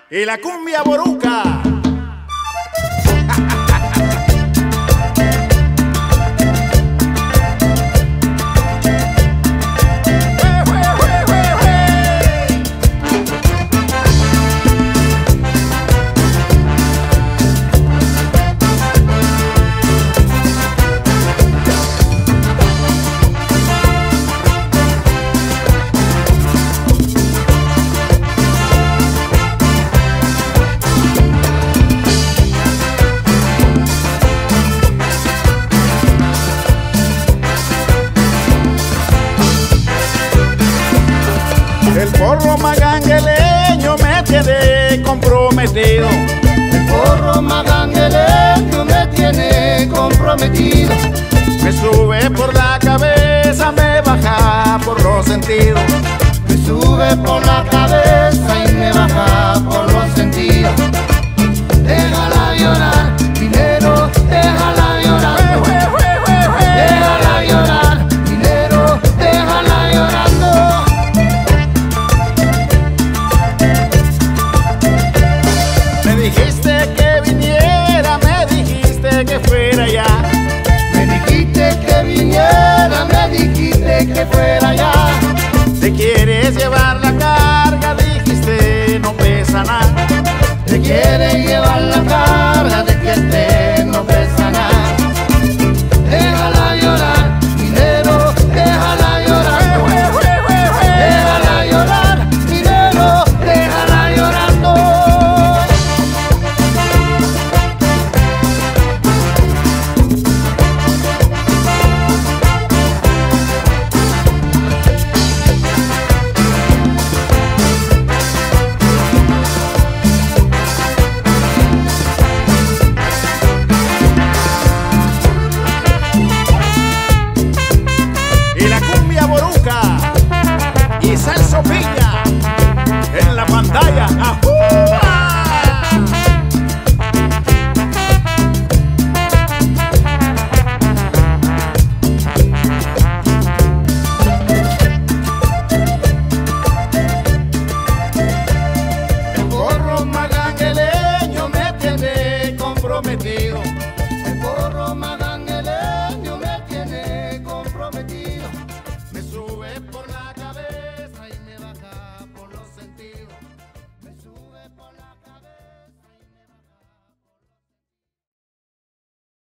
y la cumbia boruca. El porro magangueleño me tiene comprometido. El porro magangueleño me tiene comprometido. Me sube por la cabeza, me baja por los sentidos. Me sube por la cabeza y me baja por los sentidos. Déjala llorar, dinero, déjala llorar. Déjala llorar, dinero, déjala llorando. Me dijiste que viniera, me dijiste que fuera ya. Me dijiste que viniera, me dijiste que fuera ya. Te quieres llevar la carga, dijiste no pesa nada. Te quieres llevar la carga de que te